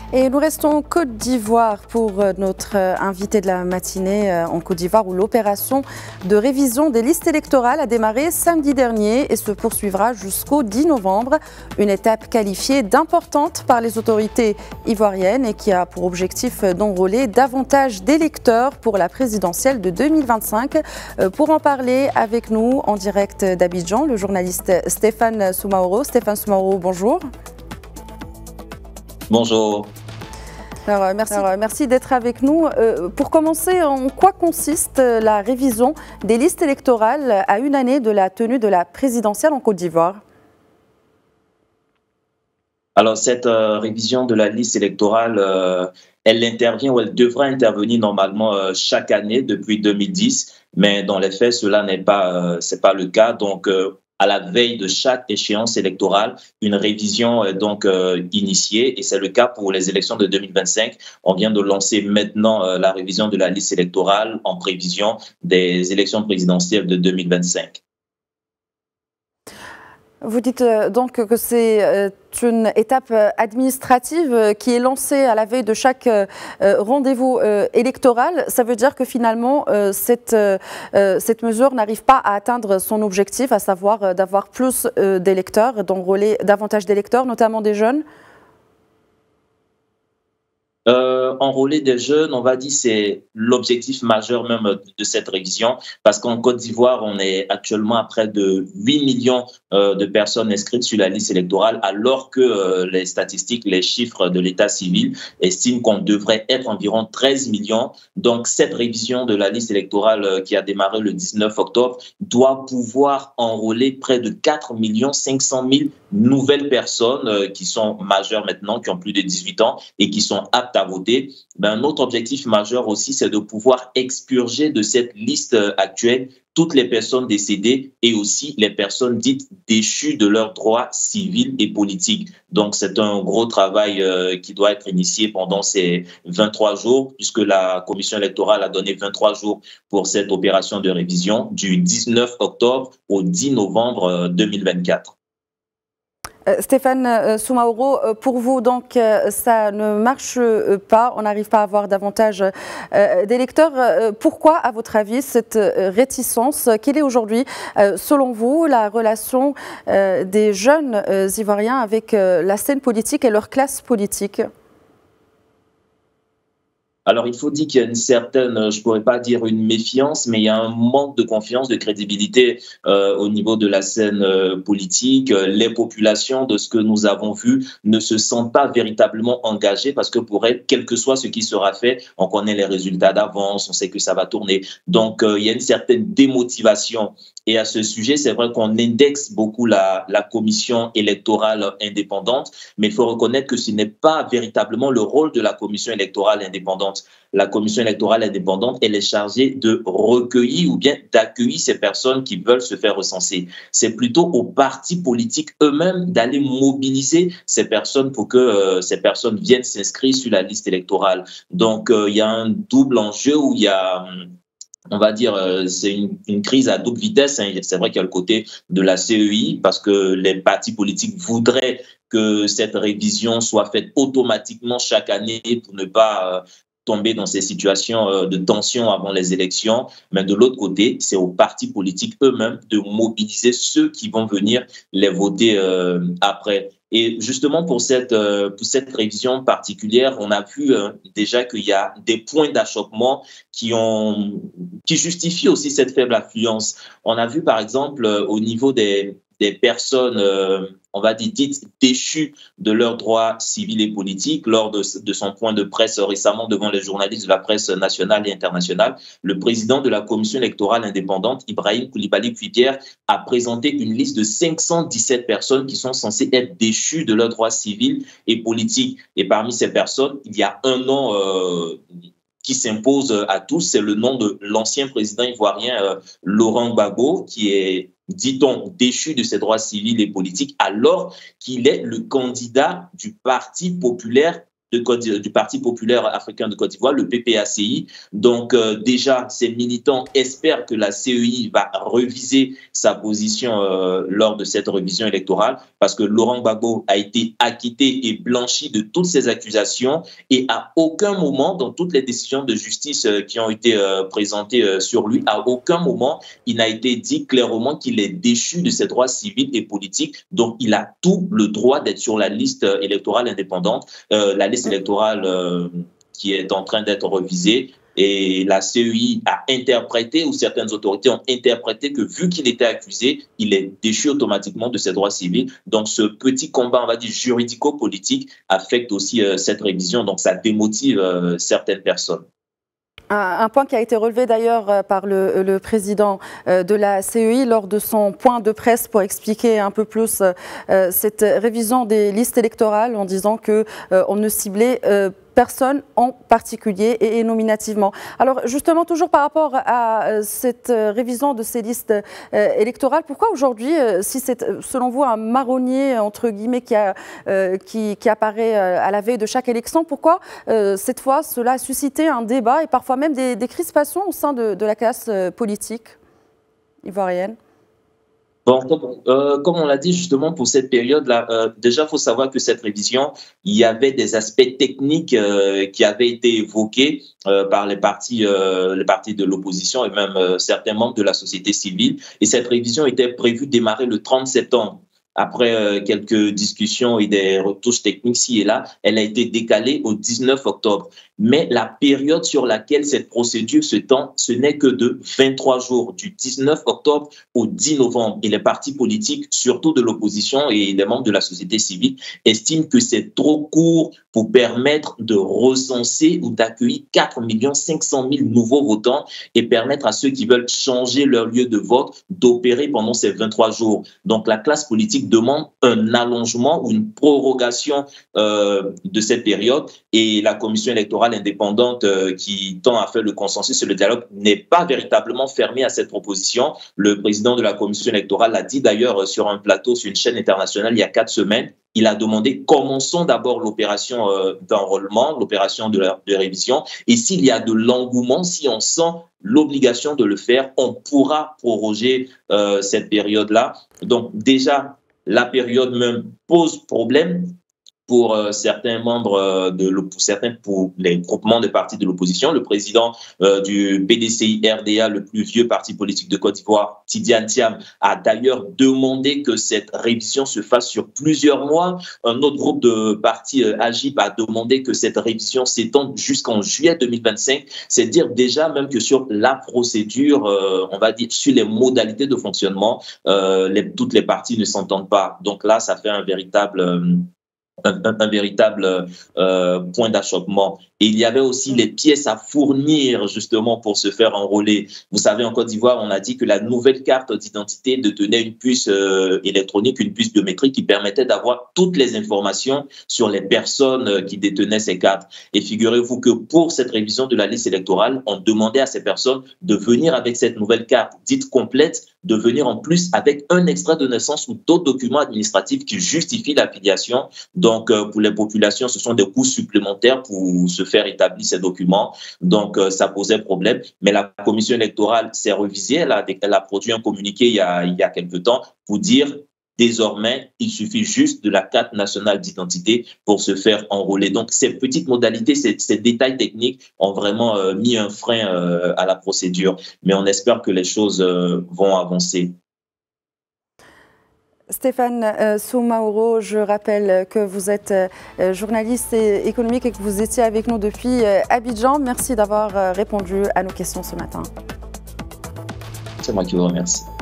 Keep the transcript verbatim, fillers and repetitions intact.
Et nous restons en Côte d'Ivoire pour notre invité de la matinée en Côte d'Ivoire où l'opération de révision des listes électorales a démarré samedi dernier et se poursuivra jusqu'au dix novembre. Une étape qualifiée d'importante par les autorités ivoiriennes et qui a pour objectif d'enrôler davantage d'électeurs pour la présidentielle de deux mille vingt-cinq. Pour en parler avec nous en direct d'Abidjan, le journaliste Stéphane Soumaoro. Stéphane Soumaoro, bonjour. Bonjour. Alors, merci, Alors, merci d'être avec nous. Euh, pour commencer, en quoi consiste la révision des listes électorales à une année de la tenue de la présidentielle en Côte d'Ivoire? Alors, cette euh, révision de la liste électorale, euh, elle intervient ou elle devrait intervenir normalement euh, chaque année depuis deux mille dix, mais dans les faits, cela n'est pas, euh, c'est pas le cas. Donc, euh, à la veille de chaque échéance électorale, une révision est donc euh, initiée et c'est le cas pour les élections de deux mille vingt-cinq. On vient de lancer maintenant euh, la révision de la liste électorale en prévision des élections présidentielles de deux mille vingt-cinq. Vous dites donc que c'est une étape administrative qui est lancée à la veille de chaque rendez-vous électoral. Ça veut dire que finalement, cette, cette mesure n'arrive pas à atteindre son objectif, à savoir d'avoir plus d'électeurs, d'enrôler davantage d'électeurs, notamment des jeunes? Euh, enrôler des jeunes, on va dire, c'est l'objectif majeur même de cette révision, parce qu'en Côte d'Ivoire, on est actuellement à près de huit millions euh, de personnes inscrites sur la liste électorale, alors que euh, les statistiques, les chiffres de l'état civil estiment qu'on devrait être environ treize millions. Donc, cette révision de la liste électorale euh, qui a démarré le dix-neuf octobre doit pouvoir enrôler près de quatre millions cinq cent mille nouvelles personnes euh, qui sont majeures maintenant, qui ont plus de dix-huit ans et qui sont aptes à voter. Ben, un autre objectif majeur aussi, c'est de pouvoir expurger de cette liste actuelle toutes les personnes décédées et aussi les personnes dites déchues de leurs droits civils et politiques. Donc, c'est un gros travail euh, qui doit être initié pendant ces vingt-trois jours, puisque la commission électorale a donné vingt-trois jours pour cette opération de révision du dix-neuf octobre au dix novembre deux mille vingt-quatre. Stéphane Soumaoro, pour vous, donc, ça ne marche pas, on n'arrive pas à avoir davantage d'électeurs. Pourquoi, à votre avis, cette réticence? Quelle est aujourd'hui, selon vous, la relation des jeunes Ivoiriens avec la scène politique et leur classe politique? Alors, il faut dire qu'il y a une certaine, je ne pourrais pas dire une méfiance, mais il y a un manque de confiance, de crédibilité euh, au niveau de la scène euh, politique. Les populations, de ce que nous avons vu, ne se sentent pas véritablement engagées parce que pour elles, quel que soit ce qui sera fait, on connaît les résultats d'avance, on sait que ça va tourner. Donc, euh, il y a une certaine démotivation. Et à ce sujet, c'est vrai qu'on indexe beaucoup la, la commission électorale indépendante, mais il faut reconnaître que ce n'est pas véritablement le rôle de la commission électorale indépendante. La commission électorale indépendante, elle est chargée de recueillir ou bien d'accueillir ces personnes qui veulent se faire recenser. C'est plutôt aux partis politiques eux-mêmes d'aller mobiliser ces personnes pour que euh, ces personnes viennent s'inscrire sur la liste électorale. Donc, euh, il y a un double enjeu où il y a... On va dire, euh, c'est une, une crise à double vitesse. Hein. C'est vrai qu'il y a le côté de la C E I parce que les partis politiques voudraient que cette révision soit faite automatiquement chaque année pour ne pas euh, tomber dans ces situations euh, de tension avant les élections. Mais de l'autre côté, c'est aux partis politiques eux-mêmes de mobiliser ceux qui vont venir les voter euh, après. Et justement, pour cette, euh, pour cette révision particulière, on a vu euh, déjà qu'il y a des points d'achoppement qui, ont, qui justifient aussi cette faible affluence. On a vu, par exemple, euh, au niveau des, des personnes, euh, on va dire, dites déchues de leurs droits civils et politiques, lors de, de son point de presse récemment devant les journalistes de la presse nationale et internationale, le président de la commission électorale indépendante, Ibrahim Koulibaly Kuipierre, a présenté une liste de cinq cent dix-sept personnes qui sont censées être déchues de leurs droits civils et politiques. Et parmi ces personnes, il y a un nom euh, qui s'impose à tous, c'est le nom de l'ancien président ivoirien euh, Laurent Gbagbo, qui est, dit-on, déchu de ses droits civils et politiques, alors qu'il est le candidat du Parti populaire de Côte, du Parti populaire africain de Côte d'Ivoire, le P P A C I. Donc euh, déjà, ces militants espèrent que la C E I va reviser sa position euh, lors de cette révision électorale, parce que Laurent Gbagbo a été acquitté et blanchi de toutes ces accusations, et à aucun moment, dans toutes les décisions de justice euh, qui ont été euh, présentées euh, sur lui, à aucun moment il n'a été dit clairement qu'il est déchu de ses droits civils et politiques. Donc il a tout le droit d'être sur la liste électorale indépendante, euh, la liste électorale euh, qui est en train d'être révisée. Et la C E I a interprété, ou certaines autorités ont interprété, que vu qu'il était accusé, il est déchu automatiquement de ses droits civils. Donc ce petit combat, on va dire, juridico-politique affecte aussi euh, cette révision. Donc ça démotive euh, certaines personnes. Un point qui a été relevé d'ailleurs par le, le président de la C E I lors de son point de presse pour expliquer un peu plus cette révision des listes électorales, en disant qu'on ne ciblait personne en particulier et nominativement. Alors justement, toujours par rapport à cette révision de ces listes électorales, pourquoi aujourd'hui, si c'est selon vous un marronnier entre guillemets qui, a, qui, qui apparaît à la veille de chaque élection, pourquoi cette fois cela a suscité un débat et parfois même des, des crispations au sein de, de la classe politique ivoirienne? Bon, comme, euh, comme on l'a dit justement pour cette période-là, euh, déjà il faut savoir que cette révision, il y avait des aspects techniques euh, qui avaient été évoqués euh, par les partis, euh, les partis de l'opposition et même euh, certains membres de la société civile. Et cette révision était prévue démarrer le trente septembre. Après euh, quelques discussions et des retouches techniques ci et là, elle a été décalée au dix-neuf octobre. Mais la période sur laquelle cette procédure se tend, ce n'est que de vingt-trois jours, du dix-neuf octobre au dix novembre. Et les partis politiques, surtout de l'opposition et les membres de la société civile, estiment que c'est trop court pour permettre de recenser ou d'accueillir quatre millions cinq cent mille nouveaux votants et permettre à ceux qui veulent changer leur lieu de vote d'opérer pendant ces vingt-trois jours. Donc la classe politique demande un allongement ou une prorogation euh, de cette période, et la commission électorale indépendante euh, qui tend à faire le consensus sur le dialogue n'est pas véritablement fermée à cette proposition. Le président de la commission électorale l'a dit d'ailleurs sur un plateau sur une chaîne internationale il y a quatre semaines. Il a demandé, commençons d'abord l'opération euh, d'enrôlement, l'opération de, de révision, et s'il y a de l'engouement, si on sent l'obligation de le faire, on pourra proroger euh, cette période-là. Donc déjà, la période même pose problème pour euh, certains membres euh, de pour certains pour les groupements de partis de l'opposition. Le président euh, du P D C I R D A, le plus vieux parti politique de Côte d'Ivoire, Tidiane Thiam, a d'ailleurs demandé que cette révision se fasse sur plusieurs mois. Un autre groupe de partis, euh, A G I P, a demandé que cette révision s'étende jusqu'en juillet deux mille vingt-cinq. C'est dire déjà même que sur la procédure, euh, on va dire sur les modalités de fonctionnement, euh, les, toutes les parties ne s'entendent pas. Donc là, ça fait un véritable euh, Un, un, un véritable euh, point d'achoppement. Et il y avait aussi les pièces à fournir justement pour se faire enrôler. Vous savez, en Côte d'Ivoire, on a dit que la nouvelle carte d'identité détenait une puce euh, électronique, une puce biométrique qui permettait d'avoir toutes les informations sur les personnes qui détenaient ces cartes. Et figurez-vous que pour cette révision de la liste électorale, on demandait à ces personnes de venir avec cette nouvelle carte dite complète, de venir en plus avec un extrait de naissance ou d'autres documents administratifs qui justifient l'affiliation. Donc, euh, pour les populations, ce sont des coûts supplémentaires pour se faire établir ces documents. Donc, euh, ça posait problème. Mais la commission électorale s'est révisée. Elle a, elle a produit un communiqué il y a, il y a quelque temps pour dire désormais, il suffit juste de la carte nationale d'identité pour se faire enrôler. Donc, ces petites modalités, ces, ces détails techniques ont vraiment euh, mis un frein euh, à la procédure. Mais on espère que les choses euh, vont avancer. Stéphane euh, Soumaoro, je rappelle que vous êtes euh, journaliste et économique et que vous étiez avec nous depuis euh, Abidjan. Merci d'avoir euh, répondu à nos questions ce matin. C'est moi qui vous remercie.